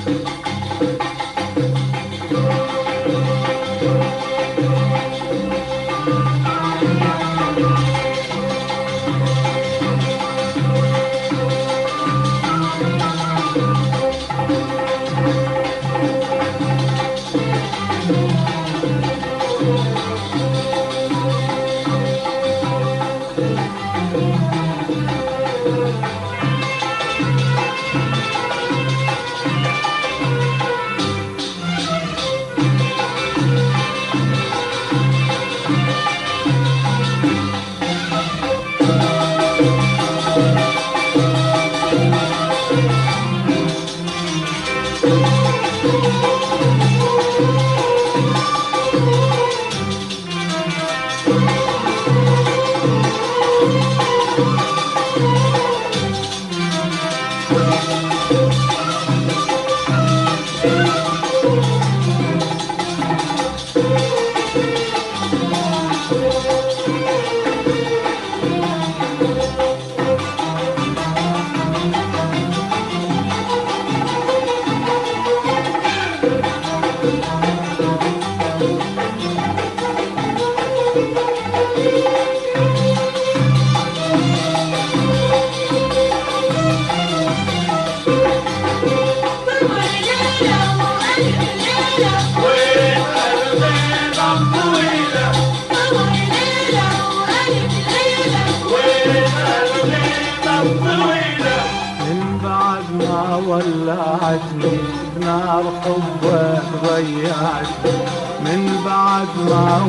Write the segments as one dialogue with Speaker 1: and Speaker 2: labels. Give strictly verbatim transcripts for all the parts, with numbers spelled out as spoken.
Speaker 1: ولعتني بنار حبك ضيعتني، من بعد ما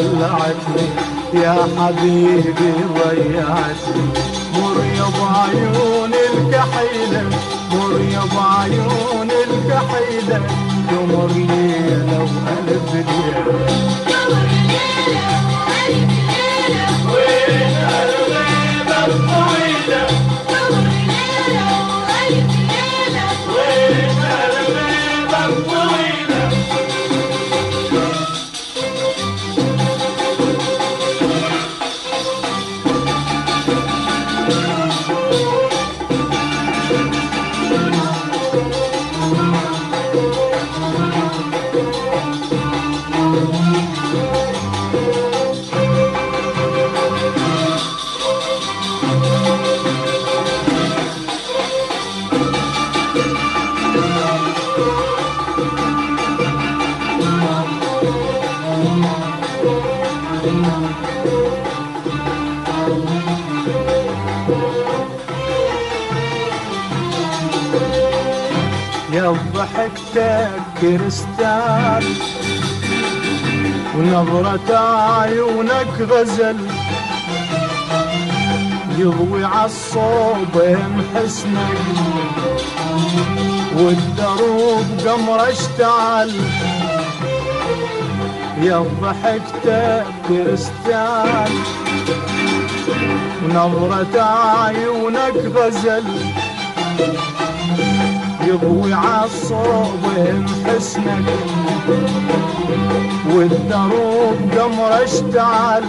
Speaker 1: ولعتني يا حبيبي ضيعتني. مر يا بعيون الكحيلة، مر يا بعيون الكحيلة، تمر ليلة وألف ليلة،
Speaker 2: تمر ليلة وألف ليلة،
Speaker 1: وين الليلة الطويلة،
Speaker 2: تمر ليلة وألف ليلة،
Speaker 1: وين الليلة الطويلة. يا ضحكتك كريستال ونظرة عيونك غزل، يضوي عالصوبين حسنك والدروب قمر اشتعل. يا ضحكتك كريستال ونظرة عيونك غزل، يضوي عالصوبين حسنك والدروب قمر اشتعل.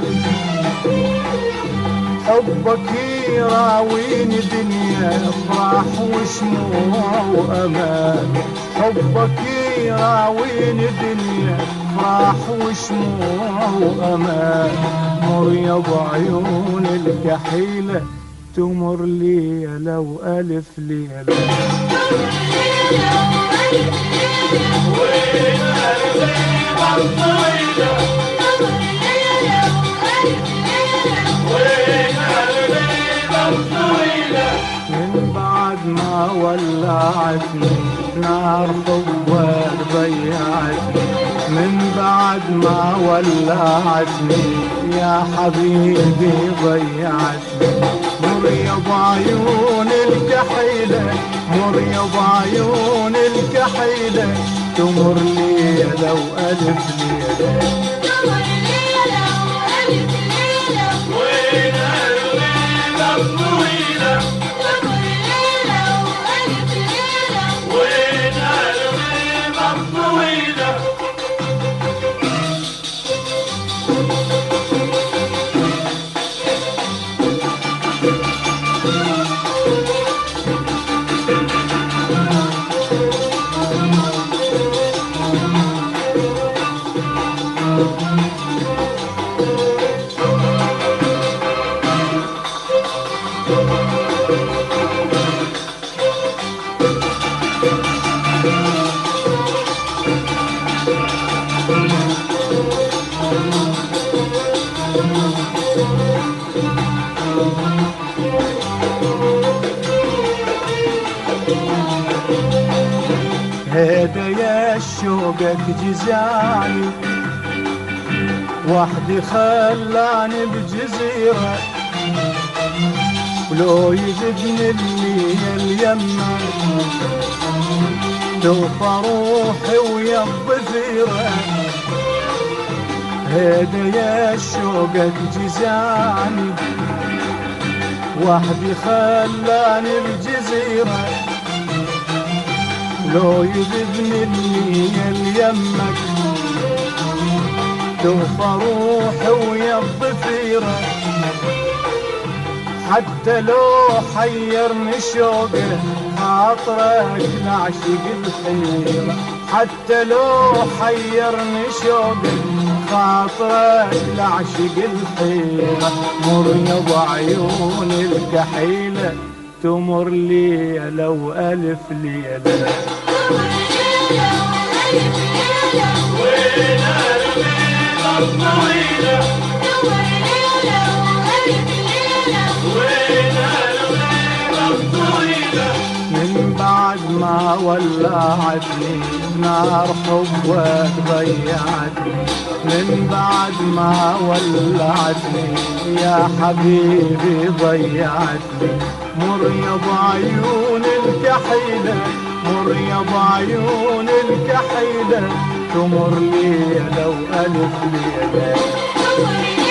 Speaker 1: حبك يراويني دنيا افراح وشموع وامان، حبك يراويني دنيا افراح وشموع وامان. مر يا بعيون الكحيلة، تمر ليلة وألف ليلة،
Speaker 2: تمر ليلة وألف ليلة،
Speaker 1: وين الليلة الطويلة،
Speaker 2: تمر ليلة وألف ليلة،
Speaker 1: وين الليلة الطويلة. من بعد ما ولعتني نار حبك ضيعتني، من بعد ما ولعتني يا حبيبي ضيعتني. مر يا بعيون الكحيلة، مر يا بعيون الكحيلة، تمر ليلة وألف ليلة،
Speaker 2: تمر ليلة وألف ليلة،
Speaker 1: وين الليلة الطويلة،
Speaker 2: تمر ليلة وألف ليلة،
Speaker 1: وين الليلة الطويلة.
Speaker 3: هيدا يا شوقك جزاني وحدي خلاني بجزيرة ولو يجبني الليل يمك توفى روحي ويا الضفيرة هيدا يا شوقك جزاني وحدي خلاني بجزيرة لو يذبني الليل يمك توفى روحي ويا الضفيرة حتى لو حيرني شوقه خاطرك لعشق الحيرة حتى لو حيرني شوقه خاطرك لعشق الحيرة مر يا عيون الكحيلة تمر ليلة وألف ليلة
Speaker 1: وين الغيبة الطويلة وين الغيبة الطويلة
Speaker 3: من بعد ما ولعتني نار حبك ضيعتني من بعد ما ولعتني يا حبيبي ضيعتني مر يا بعيون الكحيلة مر يا بعيون الكحيلة تمر ليلة وألف ليلة